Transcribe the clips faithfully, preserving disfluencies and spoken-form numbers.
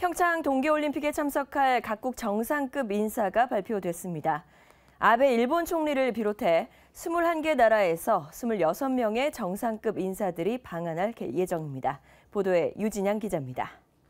평창 동계올림픽에 참석할 각국 정상급 인사가 발표됐습니다. 아베 일본 총리를 비롯해 이십일 개 나라에서 이십육 명의 정상급 인사들이 방한할 예정입니다. 보도에 유진양 기자입니다.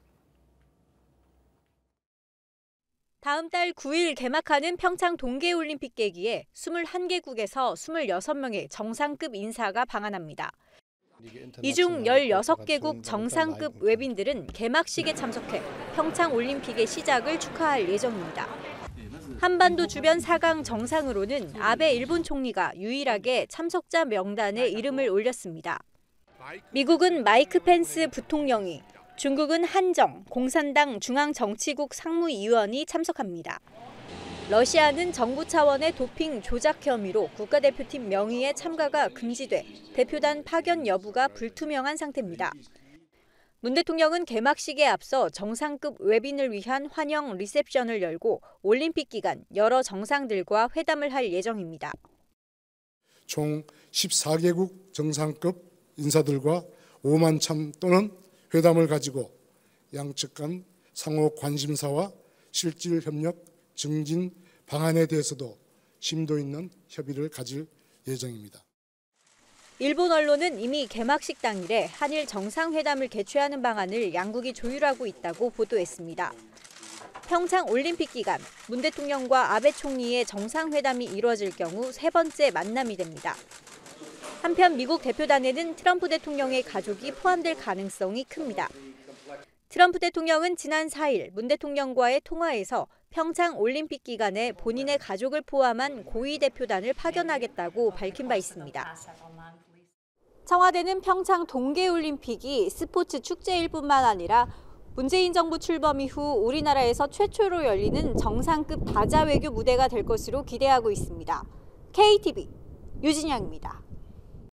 다음 달 구 일 개막하는 평창 동계올림픽 계기에 이십일 개국에서 이십육 명의 정상급 인사가 방한합니다. 이 중 십육 개국 정상급 외빈들은 개막식에 참석해 평창 올림픽의 시작을 축하할 예정입니다. 한반도 주변 사 강 정상으로는 아베 일본 총리가 유일하게 참석자 명단에 이름을 올렸습니다. 미국은 마이크 펜스 부통령이, 중국은 한정, 공산당 중앙정치국 상무위원이 참석합니다. 러시아는 정부 차원의 도핑 조작 혐의로 국가대표팀 명의의 참가가 금지돼 대표단 파견 여부가 불투명한 상태입니다. 문 대통령은 개막식에 앞서 정상급 외빈을 위한 환영 리셉션을 열고 올림픽 기간 여러 정상들과 회담을 할 예정입니다. 총 십사 개국 정상급 인사들과 오만 참 또는 회담을 가지고 양측 간 상호 관심사와 실질 협력 증진 방안에 대해서도 심도 있는 협의를 가질 예정입니다. 일본 언론은 이미 개막식 당일에 한일 정상회담을 개최하는 방안을 양국이 조율하고 있다고 보도했습니다. 평창 올림픽 기간 문 대통령과 아베 총리의 정상회담이 이루어질 경우 세 번째 만남이 됩니다. 한편 미국 대표단에는 트럼프 대통령의 가족이 포함될 가능성이 큽니다. 트럼프 대통령은 지난 사 일 문 대통령과의 통화에서 평창 올림픽 기간에 본인의 가족을 포함한 고위 대표단을 파견하겠다고 밝힌 바 있습니다. 청와대는 평창 동계올림픽이 스포츠 축제일 뿐만 아니라 문재인 정부 출범 이후 우리나라에서 최초로 열리는 정상급 바자 외교 무대가 될 것으로 기대하고 있습니다. 케이티비 유진양입니다.